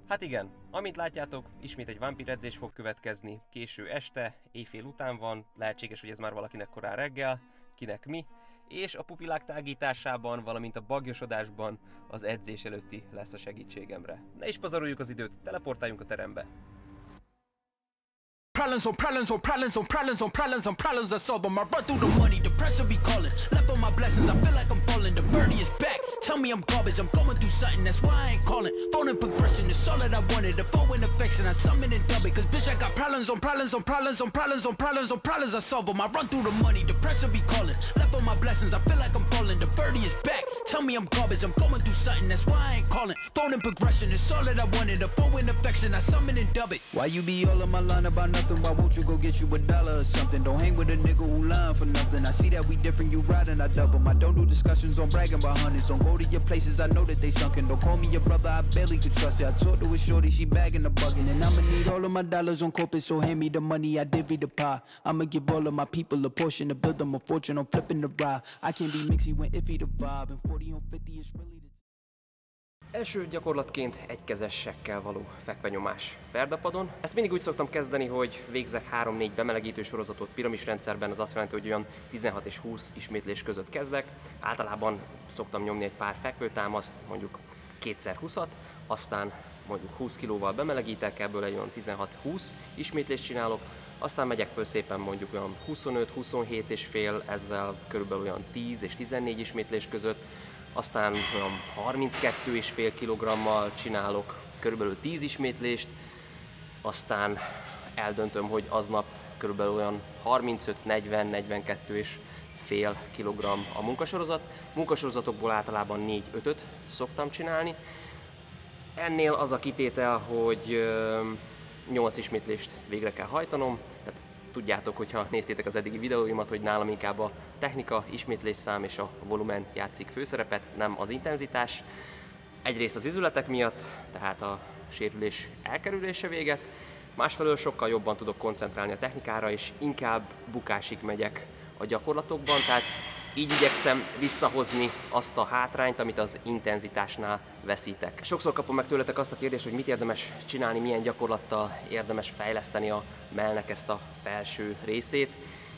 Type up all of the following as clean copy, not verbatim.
Hát igen, amint látjátok, ismét egy vámpír edzés fog következni, késő este, éjfél után van, lehetséges, hogy ez már valakinek korán reggel, kinek mi, és a pupillák tágításában, valamint a bagyosodásban az edzés előtti lesz a segítségemre. Ne is pazaroljuk az időt, teleportáljunk a terembe. Problems on problems on problems on problems on problems on problems I solve them. I run through the money, the pressure be calling. Left on my blessings, I feel like I'm falling. The birdie is back. Tell me I'm garbage, I'm going through something, that's why I ain't calling. Phone and progression is all that I wanted. The phone and affection, I summon and dub it. Cause bitch, I got problems on problems on problems on problems on problems on problems I solve them. I run through the money, the pressure be calling. Left on my blessings, I feel like I'm falling. The birdie is back. Tell me I'm garbage, I'm going through something, that's why I ain't calling. Phone and progression is all that I wanted. The phone and affection, I summon and dub it. Why you be all on my line about nothing? Why won't you go get you $1 or something? Don't hang with a nigga who lying for nothing. I see that we different, you riding, I double. I don't do discussions on bragging about hundreds. Don't go to your places, I know that they sunken. Don't call me your brother, I barely could trust it. I talked to a shorty, she bagging the bugging. And I'ma need all of my dollars on corporate, so hand me the money, I divvy the pie. I'ma give all of my people a portion to build them a fortune. I'm flipping the ride. I can't be mixy when iffy the vibe. And 40 on 50 is really the... Első gyakorlatként egykezesekkel való fekvenyomás ferdapadon. Ezt mindig úgy szoktam kezdeni, hogy végzek 3-4 bemelegítő sorozatot piramisrendszerben, az azt jelenti, hogy olyan 16 és 20 ismétlés között kezdek. Általában szoktam nyomni egy pár fekvőtámaszt, mondjuk 2x20-at, aztán mondjuk 20 kilóval bemelegítek, ebből egy olyan 16-20 ismétlést csinálok, aztán megyek föl szépen mondjuk olyan 25-27 és fél, ezzel körülbelül olyan 10 és 14 ismétlés között, aztán olyan 32,5 kg-mal csinálok körülbelül 10 ismétlést, aztán eldöntöm, hogy aznap körülbelül olyan 35-40-42,5 kg a munkasorozat. Munkasorozatokból általában 4-5-öt szoktam csinálni. Ennél az a kitétel, hogy 8 ismétlést végre kell hajtanom, tehát tudjátok, hogyha néztétek az eddigi videóimat, hogy nálam inkább a technika, ismétlésszám és a volumen játszik főszerepet, nem az intenzitás. Egyrészt az izületek miatt, tehát a sérülés elkerülése véget, másfelől sokkal jobban tudok koncentrálni a technikára, és inkább bukásig megyek a gyakorlatokban, tehát így igyekszem visszahozni azt a hátrányt, amit az intenzitásnál veszítek. Sokszor kapom meg tőletek azt a kérdést, hogy mit érdemes csinálni, milyen gyakorlattal érdemes fejleszteni a mellnek ezt a felső részét.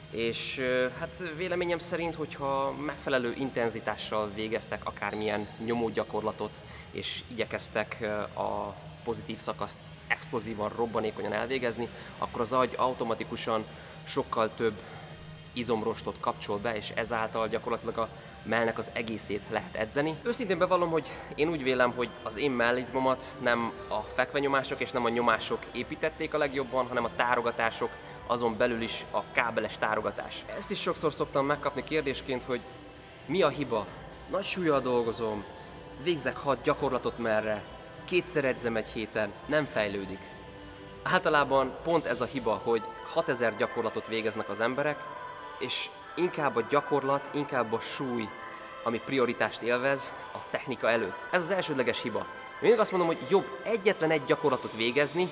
És hát véleményem szerint, hogyha megfelelő intenzitással végeztek akármilyen nyomó gyakorlatot, és igyekeztek a pozitív szakaszt explozívan, robbanékonyan elvégezni, akkor az agy automatikusan sokkal több izomrostot kapcsol be, és ezáltal gyakorlatilag a mellnek az egészét lehet edzeni. Őszintén bevallom, hogy én úgy vélem, hogy az én mellizmomat nem a fekvenyomások és nem a nyomások építették a legjobban, hanem a tárogatások, azon belül is a kábeles tárogatás. Ezt is sokszor szoktam megkapni kérdésként, hogy mi a hiba? Nagy súllyal dolgozom, végzek 6 gyakorlatot merre, 2-szer edzem egy héten, nem fejlődik. Általában pont ez a hiba, hogy 6000 gyakorlatot végeznek az emberek, és inkább a gyakorlat, inkább a súly, ami prioritást élvez a technika előtt. Ez az elsődleges hiba. Én mindig azt mondom, hogy jobb egyetlen egy gyakorlatot végezni,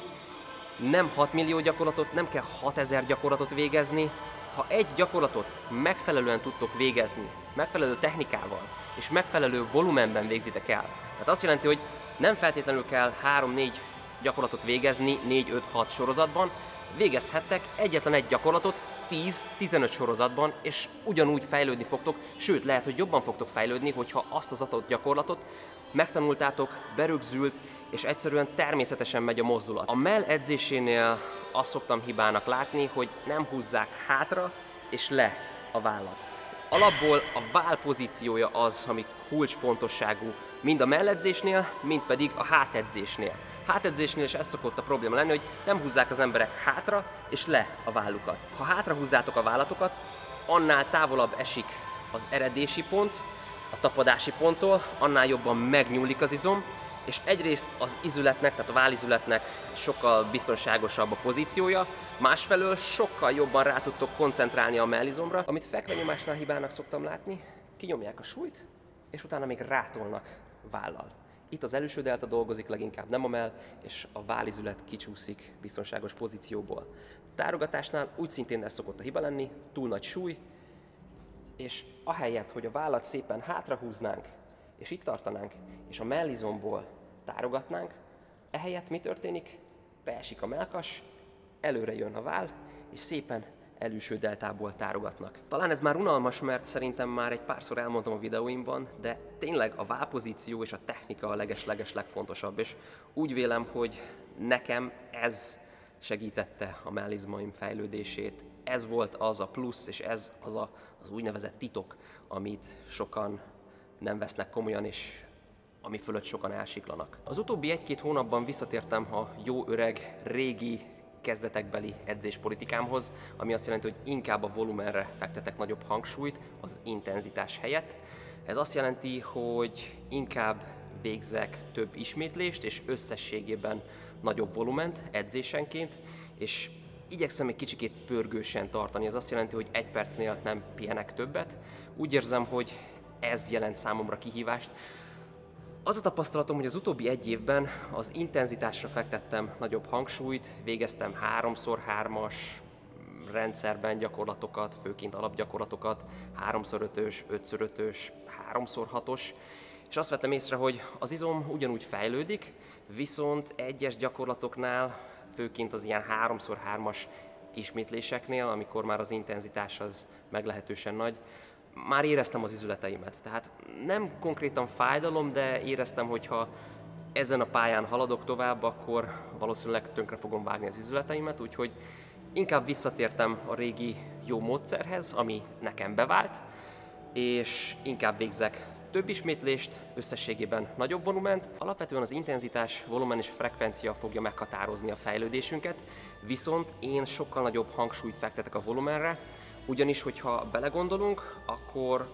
nem 6 millió gyakorlatot, nem kell 6000 gyakorlatot végezni. Ha egy gyakorlatot megfelelően tudtok végezni, megfelelő technikával és megfelelő volumenben végzitek el. Tehát azt jelenti, hogy nem feltétlenül kell 3-4 gyakorlatot végezni 4-5-6 sorozatban, végezhettek egyetlen egy gyakorlatot 10-15 sorozatban, és ugyanúgy fejlődni fogtok, sőt, lehet, hogy jobban fogtok fejlődni, hogyha azt az adott gyakorlatot megtanultátok, berögzült, és egyszerűen természetesen megy a mozdulat. A mell edzésénél azt szoktam hibának látni, hogy nem húzzák hátra és le a vállat. Alapból a váll pozíciója az, ami kulcsfontosságú, mind a melledzésnél, mind pedig a hátedzésnél. Hátedzésnél is ez szokott a probléma lenni, hogy nem húzzák az emberek hátra és le a vállukat. Ha hátra húzzátok a vállatokat, annál távolabb esik az eredési pont, a tapadási ponttól, annál jobban megnyúlik az izom, és egyrészt az izületnek, tehát a vállizületnek sokkal biztonságosabb a pozíciója, másfelől sokkal jobban rá tudtok koncentrálni a mellizomra. Amit fekvenyomásnál hibának szoktam látni, kinyomják a súlyt, és utána még rátolnak vállal. Itt az előső delta dolgozik leginkább, nem a mell, és a vállizület kicsúszik biztonságos pozícióból. Tárogatásnál úgy szintén ez szokott a hiba lenni, túl nagy súly, és ahelyett, hogy a vállat szépen hátrahúznánk, és itt tartanánk, és a mellizomból tárogatnánk, Ehelyett mi történik? Beesik a mellkas, előre jön a váll, és szépen elülső deltából tárogatnak. Talán ez már unalmas, mert szerintem már egy párszor elmondtam a videóimban, de tényleg a vállpozíció és a technika a leges-leges legfontosabb, és úgy vélem, hogy nekem ez segítette a mellizmaim fejlődését. Ez volt az a plusz, és ez az úgynevezett titok, amit sokan nem vesznek komolyan, és ami fölött sokan elsiklanak. Az utóbbi 1-2 hónapban visszatértem a jó öreg, régi, kezdetekbeli edzéspolitikámhoz, ami azt jelenti, hogy inkább a volumenre fektetek nagyobb hangsúlyt az intenzitás helyett. Ez azt jelenti, hogy inkább végzek több ismétlést és összességében nagyobb volument edzésenként, és igyekszem egy kicsikét pörgősen tartani. Ez azt jelenti, hogy 1 percnél nem pihenek többet. Úgy érzem, hogy ez jelent számomra kihívást. Az a tapasztalatom, hogy az utóbbi 1 évben az intenzitásra fektettem nagyobb hangsúlyt, végeztem 3x3-as rendszerben gyakorlatokat, főként alapgyakorlatokat, 3x5-ös, 5x5-ös, 3x6-os, és azt vettem észre, hogy az izom ugyanúgy fejlődik, viszont egyes gyakorlatoknál, főként az ilyen 3x3-as ismétléseknél, amikor már az intenzitás az meglehetősen nagy, már éreztem az izületeimet. Tehát nem konkrétan fájdalom, de éreztem, hogy ha ezen a pályán haladok tovább, akkor valószínűleg tönkre fogom vágni az izületeimet, úgyhogy inkább visszatértem a régi jó módszerhez, ami nekem bevált, és inkább végzek több ismétlést, összességében nagyobb volument. Alapvetően az intenzitás, volumen és frekvencia fogja meghatározni a fejlődésünket, viszont én sokkal nagyobb hangsúlyt fektetek a volumenre, ugyanis, hogyha belegondolunk, akkor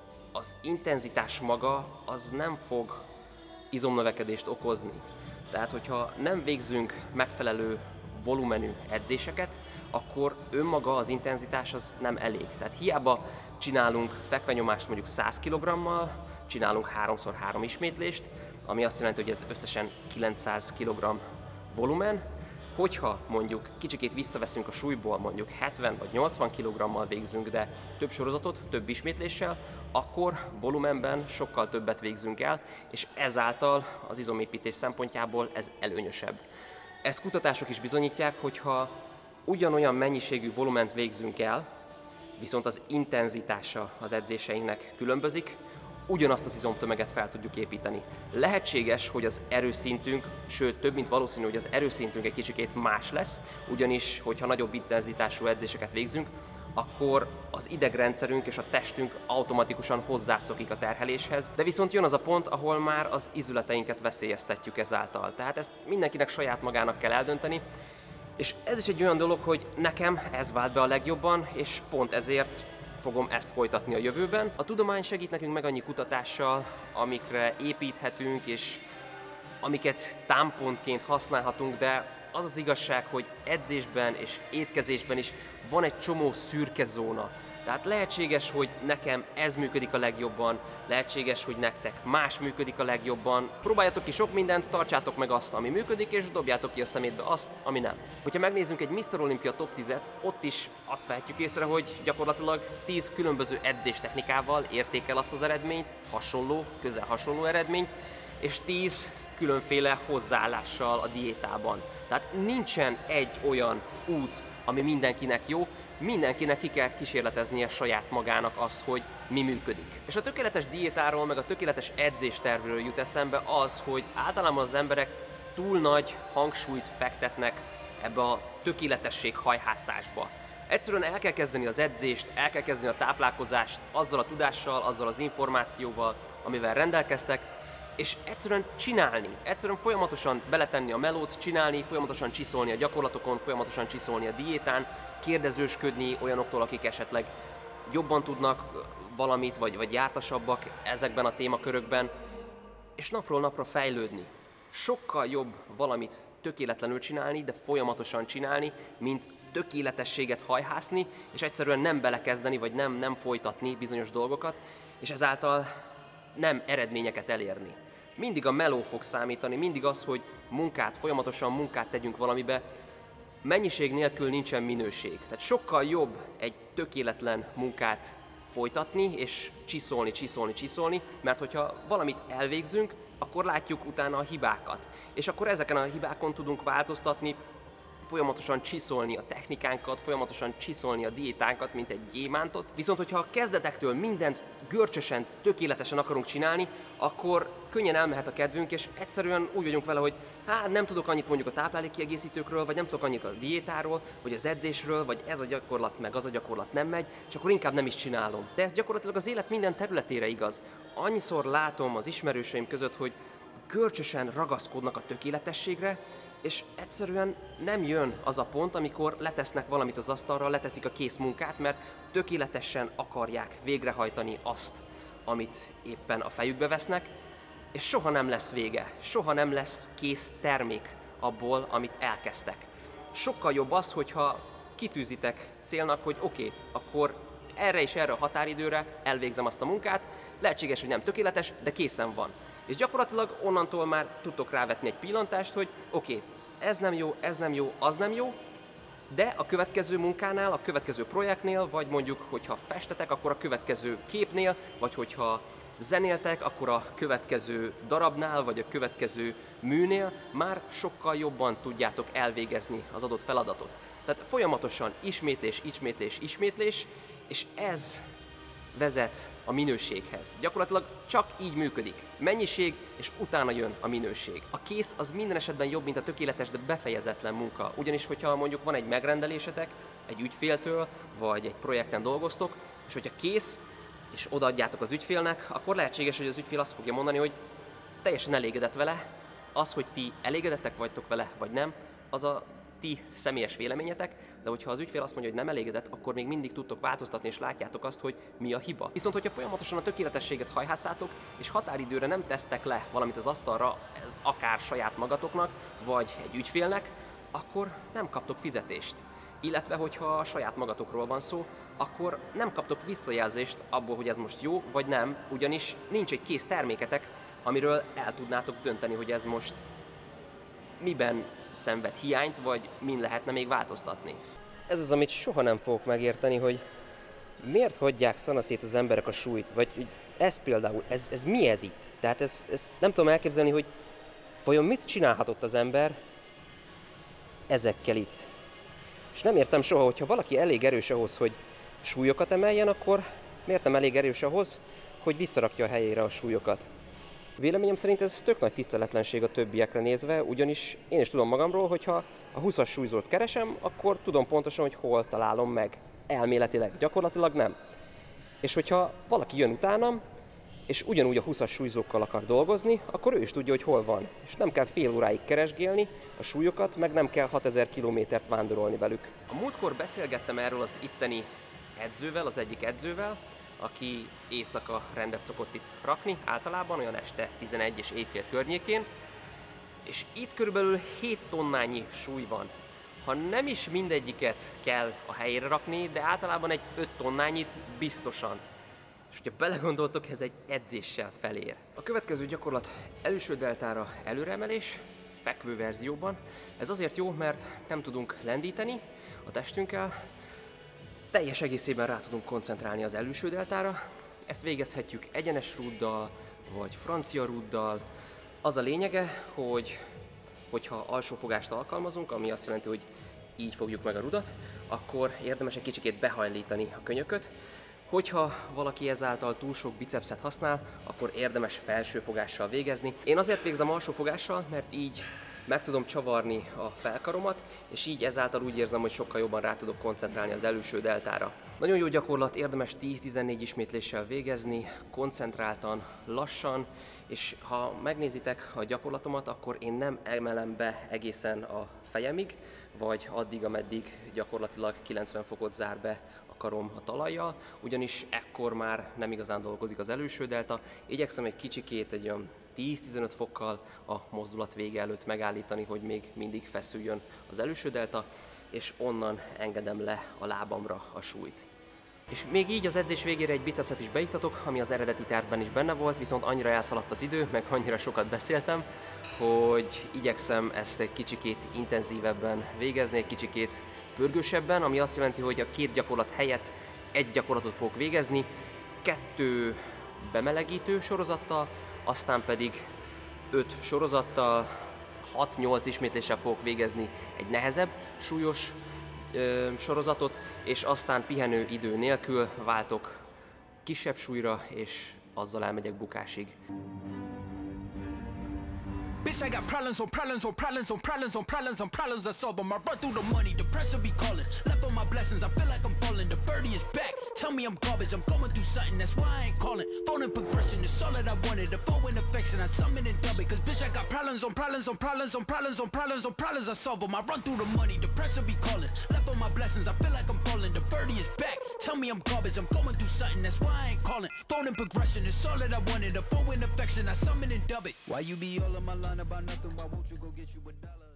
az intenzitás maga az nem fog izomnövekedést okozni. Tehát, hogyha nem végzünk megfelelő volumenű edzéseket, akkor önmaga az intenzitás az nem elég. Tehát hiába csinálunk fekvenyomást mondjuk 100 kg-mal, csinálunk 3x3 ismétlést, ami azt jelenti, hogy ez összesen 900 kg volumen. Hogyha mondjuk kicsikét visszaveszünk a súlyból, mondjuk 70 vagy 80 kg-mal végzünk, de több sorozatot, több ismétléssel, akkor volumenben sokkal többet végzünk el, és ezáltal az izomépítés szempontjából ez előnyösebb. Ezt kutatások is bizonyítják, hogyha ugyanolyan mennyiségű volument végzünk el, viszont az intenzitása az edzéseinknek különbözik, ugyanazt az izomtömeget fel tudjuk építeni. Lehetséges, hogy az erőszintünk, sőt több mint valószínű, hogy az erőszintünk egy kicsikét más lesz, ugyanis, hogyha nagyobb intenzitású edzéseket végzünk, akkor az idegrendszerünk és a testünk automatikusan hozzászokik a terheléshez, de viszont jön az a pont, ahol már az izületeinket veszélyeztetjük ezáltal. Tehát ezt mindenkinek saját magának kell eldönteni, és ez is egy olyan dolog, hogy nekem ez vált be a legjobban, és pont ezért fogom ezt folytatni a jövőben. A tudomány segít nekünk meg annyi kutatással, amikre építhetünk, és amiket támpontként használhatunk, de az az igazság, hogy edzésben és étkezésben is van egy csomó szürke zóna. Tehát lehetséges, hogy nekem ez működik a legjobban, lehetséges, hogy nektek más működik a legjobban. Próbáljatok ki sok mindent, tartsátok meg azt, ami működik, és dobjátok ki a szemétbe azt, ami nem. Hogyha megnézzünk egy Mr. Olympia top 10-et, ott is azt vehetjük észre, hogy gyakorlatilag 10 különböző edzéstechnikával érték el azt az eredményt, közel hasonló eredményt, és 10 különféle hozzáállással a diétában. Tehát nincsen egy olyan út, ami mindenkinek jó, mindenkinek ki kell kísérleteznie saját magának azt, hogy mi működik. És a tökéletes diétáról, meg a tökéletes edzéstervről jut eszembe az, hogy általában az emberek túl nagy hangsúlyt fektetnek ebbe a tökéletesség hajhászásba. Egyszerűen el kell kezdeni az edzést, el kell kezdeni a táplálkozást azzal a tudással, azzal az információval, amivel rendelkeztek, és egyszerűen csinálni, egyszerűen folyamatosan beletenni a melót, csinálni, folyamatosan csiszolni a gyakorlatokon, folyamatosan csiszolni a diétán, kérdezősködni olyanoktól, akik esetleg jobban tudnak valamit, vagy jártasabbak ezekben a témakörökben, és napról napra fejlődni. Sokkal jobb valamit tökéletlenül csinálni, de folyamatosan csinálni, mint tökéletességet hajhászni, és egyszerűen nem belekezdeni, vagy nem folytatni bizonyos dolgokat, és ezáltal nem eredményeket elérni. Mindig a meló fog számítani, mindig az, hogy folyamatosan munkát tegyünk valamibe, mennyiség nélkül nincsen minőség. Tehát sokkal jobb egy tökéletlen munkát folytatni, és csiszolni, mert hogyha valamit elvégzünk, akkor látjuk utána a hibákat. És akkor ezeken a hibákon tudunk változtatni, folyamatosan csiszolni a technikánkat, folyamatosan csiszolni a diétánkat, mint egy gyémántot. Viszont, hogyha a kezdetektől mindent görcsösen, tökéletesen akarunk csinálni, akkor könnyen elmehet a kedvünk, és egyszerűen úgy vagyunk vele, hogy hát nem tudok annyit mondjuk a táplálékkiegészítőkről, vagy nem tudok annyit a diétáról, vagy az edzésről, vagy ez a gyakorlat, meg az a gyakorlat nem megy, és akkor inkább nem is csinálom. De ez gyakorlatilag az élet minden területére igaz. Annyiszor látom az ismerőseim között, hogy görcsösen ragaszkodnak a tökéletességre, és egyszerűen nem jön az a pont, amikor letesznek valamit az asztalra, leteszik a kész munkát, mert tökéletesen akarják végrehajtani azt, amit éppen a fejükbe vesznek, és soha nem lesz vége, soha nem lesz kész termék abból, amit elkezdtek. Sokkal jobb az, hogyha kitűzitek célnak, hogy oké, akkor erre és erre a határidőre elvégzem azt a munkát, lehetséges, hogy nem tökéletes, de készen van. És gyakorlatilag onnantól már tudtok rávetni egy pillantást, hogy oké, ez nem jó, ez nem jó, az nem jó, de a következő munkánál, a következő projektnél, vagy mondjuk, hogyha festetek, akkor a következő képnél, vagy hogyha zenéltek, akkor a következő darabnál, vagy a következő műnél már sokkal jobban tudjátok elvégezni az adott feladatot. Tehát folyamatosan ismétlés, ismétlés, ismétlés, és ez vezet a minőséghez. Gyakorlatilag csak így működik. Mennyiség, és utána jön a minőség. A kész az minden esetben jobb, mint a tökéletes, de befejezetlen munka. Ugyanis, hogyha mondjuk van egy megrendelésetek, egy ügyféltől, vagy egy projekten dolgoztok, és hogyha kész, és odaadjátok az ügyfélnek, akkor lehetséges, hogy az ügyfél azt fogja mondani, hogy teljesen elégedett vele. Az, hogy ti elégedettek vagytok vele, vagy nem, az a ti személyes véleményetek, de hogyha az ügyfél azt mondja, hogy nem elégedett, akkor még mindig tudtok változtatni, és látjátok azt, hogy mi a hiba. Viszont, hogyha folyamatosan a tökéletességet hajhászátok, és határidőre nem tesztek le valamit az asztalra, ez akár saját magatoknak, vagy egy ügyfélnek, akkor nem kaptok fizetést. Illetve, hogyha a saját magatokról van szó, akkor nem kaptok visszajelzést abból, hogy ez most jó, vagy nem, ugyanis nincs egy kész terméketek, amiről el tudnátok dönteni, hogy ez most miben szenved hiányt, vagy min lehetne még változtatni. Ez az, amit soha nem fogok megérteni, hogy miért hagyják szanaszét az emberek a súlyt, vagy ez például, ez mi ez itt? Tehát ezt nem tudom elképzelni, hogy vajon mit csinálhatott az ember ezekkel itt. És nem értem soha, hogyha valaki elég erős ahhoz, hogy súlyokat emeljen, akkor miért nem elég erős ahhoz, hogy visszarakja a helyére a súlyokat? Véleményem szerint ez tök nagy tiszteletlenség a többiekre nézve, ugyanis én is tudom magamról, hogy ha a 20-as súlyzót keresem, akkor tudom pontosan, hogy hol találom meg. Elméletileg, gyakorlatilag nem. És hogyha valaki jön utánam, és ugyanúgy a 20-as súlyzókkal akar dolgozni, akkor ő is tudja, hogy hol van. És nem kell fél óráig keresgélni a súlyokat, meg nem kell 6000 kilométert vándorolni velük. A múltkor beszélgettem erről az itteni edzővel, az egyik edzővel, aki éjszaka rendet szokott itt rakni, általában olyan este 11 és éjfél környékén, és itt körülbelül 7 tonnányi súly van. Ha nem is mindegyiket kell a helyére rakni, de általában egy 5 tonnányit biztosan. És hogyha belegondoltok, ez egy edzéssel felér. A következő gyakorlat előső deltára előreemelés, fekvő verzióban. Ez azért jó, mert nem tudunk lendíteni a testünkkel, teljes egészében rá tudunk koncentrálni az előső deltára. Ezt végezhetjük egyenes rúddal, vagy francia rúddal. Az a lényege, hogyha alsófogást alkalmazunk, ami azt jelenti, hogy így fogjuk meg a rudat, akkor érdemes egy kicsikét behajlítani a könyököt. Hogyha valaki ezáltal túl sok bicepszet használ, akkor érdemes felsőfogással végezni. Én azért végzem alsófogással, mert így meg tudom csavarni a felkaromat, és így ezáltal úgy érzem, hogy sokkal jobban rá tudok koncentrálni az előső deltára. Nagyon jó gyakorlat, érdemes 10-14 ismétléssel végezni, koncentráltan, lassan, és ha megnézitek a gyakorlatomat, akkor én nem emelem be egészen a fejemig, vagy addig, ameddig gyakorlatilag 90 fokot zár be a karom a talajjal, ugyanis ekkor már nem igazán dolgozik az előső delta. Igyekszem egy kicsikét, egy olyan 10-15 fokkal a mozdulat vége előtt megállítani, hogy még mindig feszüljön az előső delta, és onnan engedem le a lábamra a súlyt. És még így az edzés végére egy bicepszet is beiktatok, ami az eredeti tervben is benne volt, viszont annyira elszaladt az idő, meg annyira sokat beszéltem, hogy igyekszem ezt egy kicsikét intenzívebben végezni, egy kicsikét pörgősebben, ami azt jelenti, hogy a 2 gyakorlat helyett egy gyakorlatot fogok végezni, 2 bemelegítő sorozattal, aztán pedig 5 sorozattal, 6-8 ismétléssel fogok végezni egy nehezebb, súlyos sorozatot, és aztán pihenő idő nélkül váltok kisebb súlyra, és azzal elmegyek bukásig. Bitch, I got problems on problems on problems on problems on problems on problems I solve them. I run through the money, the pressure be calling. Left on my blessings, I feel like I'm falling. The birdie is back, tell me I'm garbage. I'm going through something, that's why I ain't calling. Phone in progression, it's all that I wanted. The phone in affection, I summon and dub it. Cause bitch, I got problems on problems on problems on problems on problems on problems I solve them. I run through the money, the pressure be calling. Left on my blessings, I feel like I'm falling. The birdie is back, tell me I'm garbage. I'm going through something, that's why I ain't calling. Phone in progression, it's all that I wanted. The phone in affection, I summon and dub it. Why you be all on my line about nothing? Why won't you go get you $1?